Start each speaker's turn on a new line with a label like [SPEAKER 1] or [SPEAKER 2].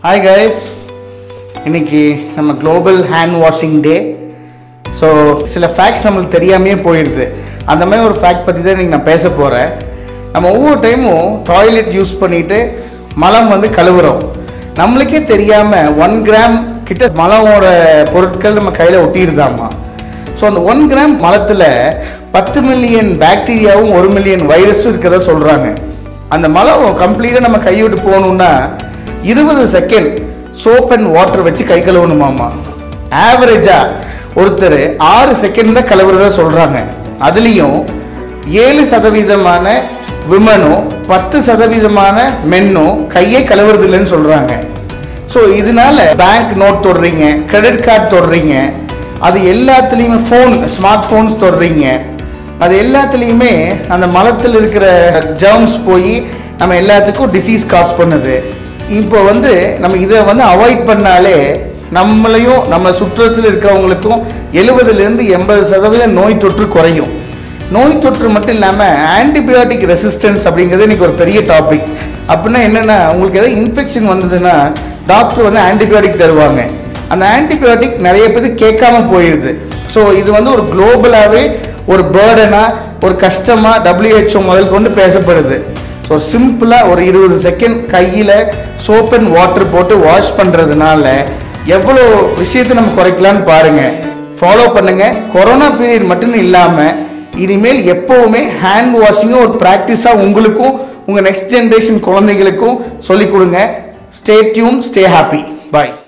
[SPEAKER 1] Hi guys, இன்னைக்கு நம்ம global hand washing day. So சில facts நமக்கு தெரியாமையே போயிடுது. அந்த மாதிரி ஒரு fact பத்தி தான் இன்னைக்கு நான் பேச போறேன். நம்ம ஒவ்வொரு டைமும் டாய்லெட் யூஸ் பண்ணிட்டு மலம் வந்து கழுவுறோம். நம்மளுக்கே தெரியாம 1 கிராம் கிட்ட மலமோட பொருட்கள் நம்ம கையில ஒட்டிடுதாமா. ஸோ அந்த 1 கிராம் மலத்துல 10 மில்லியன் பாக்டீரியாவும் 1 மில்லியன் வைரஸும் இருக்கிறதா சொல்றாங்க. அந்த மலம் கம்ப்ளீட்டா நம்ம கையோடு போகணும்னா 20 செகண்ட் சோப் அண்ட் வாட்டர் வச்சு கை கழுவணுமாமா. ஆவரேஜா ஒருத்தர் 6 செகண்ட் தான் கழுவுறதா சொல்றாங்க. அதுலயும் 7% விமனும் 10% மென்னும் கையை கழுவுறது இல்லைன்னு சொல்றாங்க. ஸோ இதனால பேங்க் நோட் தொடுறீங்க, கிரெடிட் கார்டு தொடுறீங்க, அது எல்லாத்துலேயுமே ஸ்மார்ட் ஃபோன்ஸ் தொடுறீங்க, அது எல்லாத்துலேயுமே அந்த மலத்தில் இருக்கிற ஜெர்ம்ஸ் போய் நம்ம எல்லாத்துக்கும் டிசீஸ் காஸ் பண்ணுது. இப்போ வந்து நம்ம இதை வந்து அவாய்ட் பண்ணாலே நம்மளையும் நம்ம சுற்றத்தில் இருக்கிறவங்களுக்கும் 70% 80% நோய் தொற்று குறையும். நோய் தொற்று மட்டும் இல்லாமல் ஆன்டிபயோட்டிக் ரெசிஸ்டன்ஸ் அப்படிங்கிறது இன்னைக்கு ஒரு பெரிய டாபிக். அப்படின்னா என்னென்னா, உங்களுக்கு ஏதாவது இன்ஃபெக்ஷன் வந்ததுன்னா டாக்டர் வந்து ஆன்டிபயோட்டிக் தருவாங்க. அந்த ஆன்டிபயோட்டிக் நிறைய பேருக்கு கேட்காம போயிடுது. ஸோ இது வந்து ஒரு குளோபலாகவே ஒரு பேர்டனாக ஒரு கஷ்டமாக WHO முதல் கொண்டு பேசப்படுது. ஸோ சிம்பிளாக ஒரு 20 செகண்ட் கையில் சோப் அண்ட் வாட்டர் போட்டு வாஷ் பண்ணுறதுனால எவ்வளோ விஷயத்தை நம்ம குறைக்கலான்னு பாருங்கள். ஃபாலோ பண்ணுங்கள். கொரோனா பீரியட் மட்டும் இல்லாமல் இனிமேல் எப்போவுமே ஹேண்ட் வாஷிங்கும் ஒரு ப்ராக்டிஸாக உங்களுக்கும் உங்கள் நெக்ஸ்ட் ஜென்ரேஷன் குழந்தைகளுக்கும் சொல்லிக் கொடுங்க. Stay tune, stay happy. பாய்.